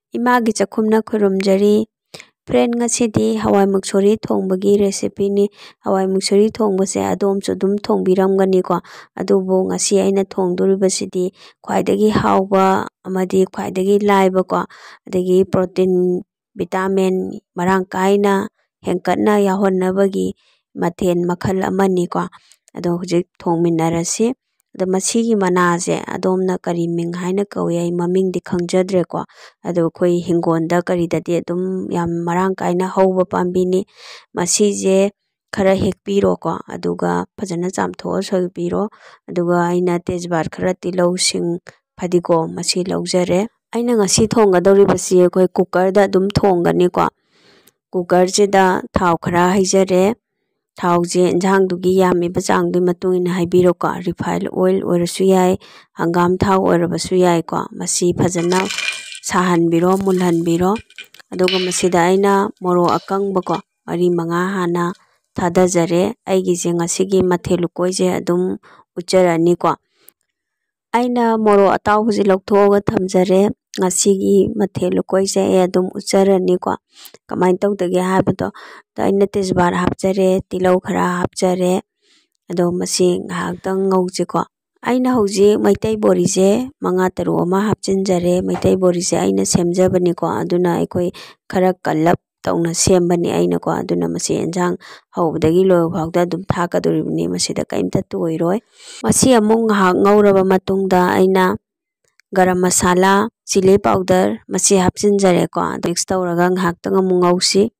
Emagi Chakhumna khurumjari. Friend ngasidi hawai muksori thongbagi recipe ni. Hawai muksori thongbase adom chudum thongbiramgani ko. Adubo ngasi aina thongduribasidi khwaidagi hawba amadi khwaidagi laiba ko. Adagi protein vitamin marang kaina hengkatna yahonnabagi mathel makhal amani ko. Ado hujik thongminarasi. Ado masigi manase adomna kari ming haina kawi ay maming di khangjadre ko. Ado koi hingonda kari dati adum yam marang kaina hawba pambini. Masije khara hekpiro ko. Aduga pajana chamthoa soypiro. Aduga aina tejbar khara tilaw sing phadigo masi laujare. Aina ngasi thonggadoribasi koi cooker da adum thonggani ko. Cooker jeda thaw khara haijare. Thau je enjang dugi yami bachang dui matung ina haibiro ko. Refined oil oirasu yai, hangam thau oirabasu yai ko. Masi phajana sahan biro mulhan biro. Aduga masida aina moro akang bako. Mari manga hana thadajare. Aigi je ngasigi Mathel Lukoi je adum ujarani ko. Aina moro ataw huji lakthoga thamjare. Ngasigi Mathel Lukoi je adum ujarani ko. Kamain tawdagi habado. Aina tejbar hapjare, tilaw khara hapjare. Ado masi ngahaktang ngawje ko. Aina huji maitai bori je manga taru ama hapjinjare. Maitai bori je aina semjabani ko. Aduna ekoi khara kalap tawna sembani aina ko. Aduna masi enjang hawbadagi loyo bhagda adum thakaduribani. Masida kaimta tuoiroi. Masi among ngahak ngawraba matungda aina garam masala, chili powder masi hapjinjare ko. Mix tawraga ngahaktang among ngawsi.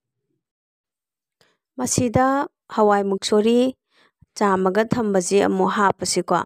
Masida hawai muksori chamaga thambasi amu hapasi ko.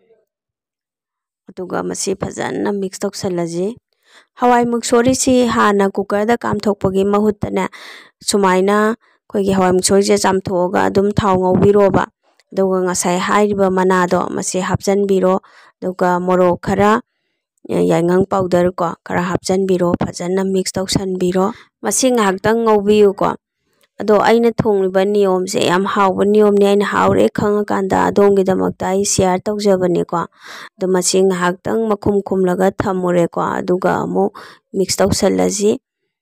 Aduga masi phajana mix tawsalaji. Hawai muksori si hana cooker da kamthokpagi mahuttana sumaina koigi hawai muksori je chamthoga adum thau ngawbiroba. Aduga ngasai hairiba manado masi hapjanbiro. Aduga morok khara yaingang powder ko khara hapjanbiro phajana mix tawsanbiro. Masi ngahaktang ngawbiyu ko. Ado aina thongliba niyom se yam hawba niyom ni aina hawre khangakanda adongi damakta ai share tawjabani ko. Ado masi ngahaktang makhum khumlaga thamure ko. Aduga amu mix tawsalaji.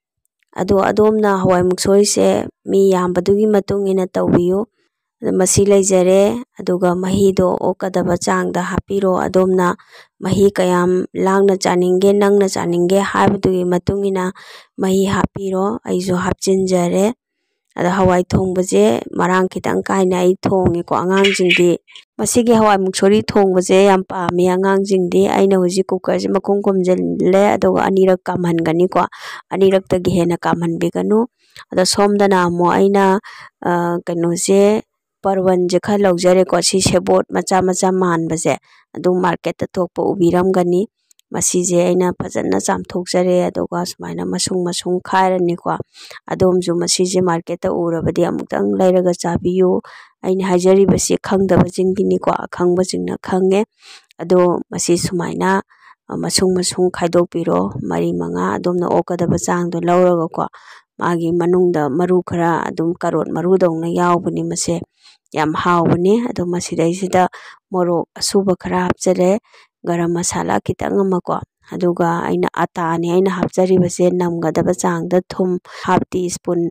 Ado adomna hawai muksori se mi yambadugi matung ina tawbiyu. Masi laijare. Aduga mahido okadaba changda hapiro. Adomna mahi kayam langna chaninge nangna chaninge haibadugi matung ina mahi hapiro. Aizo hapjinjare. Ada hawai thongbaje marang kitang kaina ai thongi ko angang jingdi. Masigi hawai muksori thongbaje yam paami angang jingdi. Aina huji cooker je makhum khumjale. Aduga anirak kamhangani ko. Anirak tagi hena kamhanbiganu. Ada somdana amo aina kano je parwan je kha laujare ko. Si sebot macha macha manbaje. Adu market ta thokpa ubiramgani. Masi je aina phajana chamthokjare. Aduga sumaina masung masung khairani ko. Adomju masi je market ta urabadi amuktang lairaga chabiyu. Aina hajari basi khangdaba jingdini ko. Akhangba jingna khange. Ado masi sumaina masung masung khaidokpiro. Mari manga adomna okadaba changdo lauraga ko. Magi manungda maru khara adum karot maru dongna yawbani mase. Yam hawbani. Ado masi daisida morok asuba khara hapjare. Garam masala kitang amako. Aduga aina ata ni aina hapjari basi namgadaba changda thum half teaspoon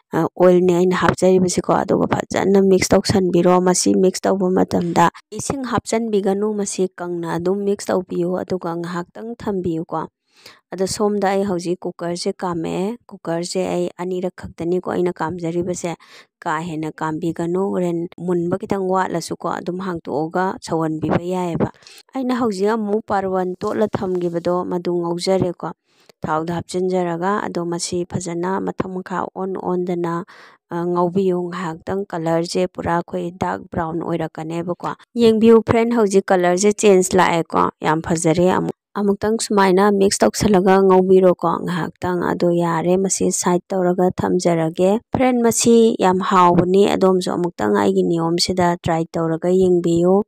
oil ni aina hapjari basi ko. Aduga phajana mix tawsanbiro. Masi mix tawba matamda ising hapjanbiganu masi kangna adum mix tawbiyo. Aduga ngahaktang thambiyo ko. Ada somda ai hauji cooker je kame. Cooker je ai anirak khaktani ko aina kamjari basi ka hena kambiganu. Ren munba kitang watlasu ko. Adum hangtuoga sawanbiba yaiba. Aina hauji amu parwan totla thamgibado madu ngawjare ko. Thawda hapjinjaraga. Ado masi phajana mathang makha on dana ngawbiyo ngahaktang color je pura koi dark brown oirakaneba ko. Yengbiyu friend hauji color je change lae ko. Yam phajare amu. Amuktang sumaina mix tawsalaga ngawbiro ko ngahaktang. Ado yare masi side tawraga thamjarage. Friend masi yam hawbani. Adomjo amuktang aigi niyom sida try tawraga yengbiyu.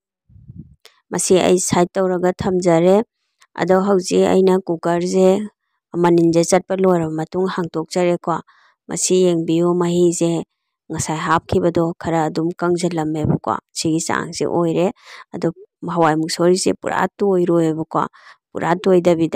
Masi ai side tawraga thamjare. Ado hauji aina cooker je maninje chatpa loiraba matung hangtokjare ko. Masi yengbiyu mahi je ngasai hapkhibado khara adum kangjalameba ko. Sigi changse oire. Ado hawai muksori je pura toiroeba ko. Pura toidabida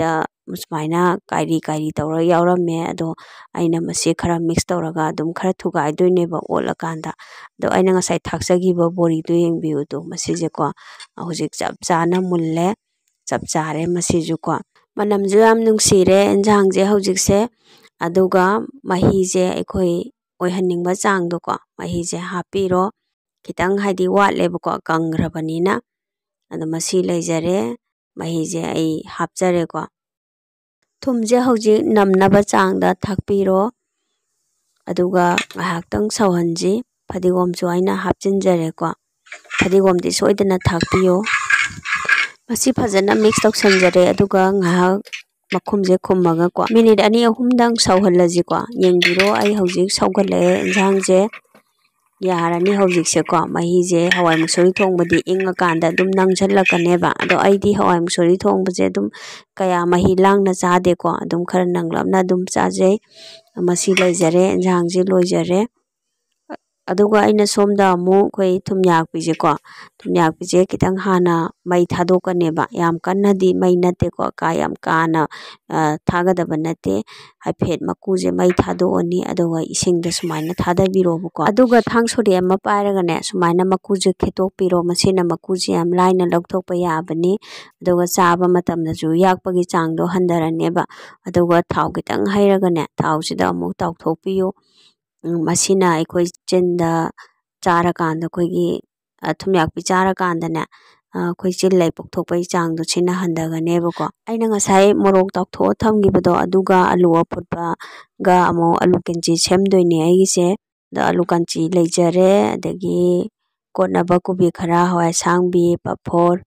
sumaina kairi tawra yaurame ado aina masi khara mix tawraga adum khara thugaidoineba otlakanda ado aina ngasai thaksagiba bori do yengbiu do masije ko hojik chap chana mulle chap chare masiju ko manamju yam nungsire enjang je hojik se aduga mahi je ekhoi oihaningba chang do ko mahi je hapiro kitang haidi watleba ko kangrabanina ado masi leijare mahi je ai hapjare ko thumje hojik namnaba changda thakpiro aduga ngahaktang sawhanji padigom chu aina hapchinjare ko padigom di soidana thakpiyo masi phajana mix toksanjare aduga ngahak makhumje khummaga ko minute ani ahumdang sawhallaji ko yengbiro ai hojik sawgale enjang je yarani hojik se ko mahi je hawai muksori thongbadi inga kanda dum nangjallakaneba ado aidi hawai muksori thongbaje dum kaya mahi langna chade ko dum khara nanglapna dum chaje masi leijare enjang je loijare aduga aina somda amu koi thumyak pije ko thumyak pije kitang hana mai thadokaneba yam kanna di mai nate ko ka yam kana thagadaba nate haiphet makuje mai thadoni aduga isingda sumaina thadabiro ko aduga thangsori ama pairaga ne sumaina makuje khetok piro masina makuje yam laina lokthokpa yabani aduga chaba matamna ju yakpagi changdo handaraneba aduga thau kitang hairaga ne thau sida amu tawthokpiyo masina ekhoi chinda chara kanda khoigi thumyak pi chara kanda ne khoi chil lai pokthokpai changdo china handaganeba ko aina ngasai morok tawtho thamgibado aduga alu aputpa ga amo alu kenchi semdoine aigise da alu kanchi leijare adagi kotnaba kubi khara hawai sangbi paphor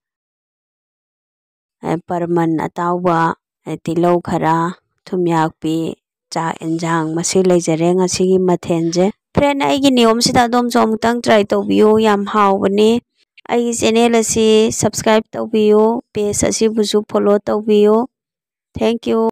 parman atawba tilau khara thumyak pi cha enjang masi leijare ngasigi mathenje friend aigi niyom sida dom jomtang try tawbiyo yam haubani aigi channel asi subscribe tawbiyo page asi buju follow tawbiyo thank you